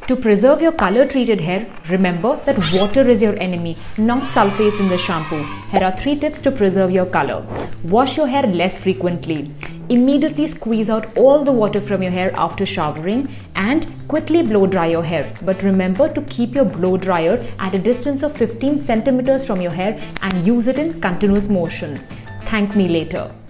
To preserve your color treated hair, remember that water is your enemy, not sulfates in the shampoo. Here are 3 tips to preserve your color. Wash your hair less frequently. Immediately squeeze out all the water from your hair after showering and quickly blow dry your hair. But remember to keep your blow dryer at a distance of 15 centimeters from your hair and use it in continuous motion. Thank me later.